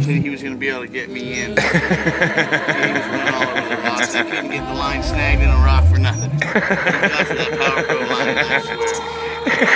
said he was going to be able to get me in. He was running all over the rocks. I couldn't get the line snagged in a rock for nothing. He got to that Power Pro line, I swear.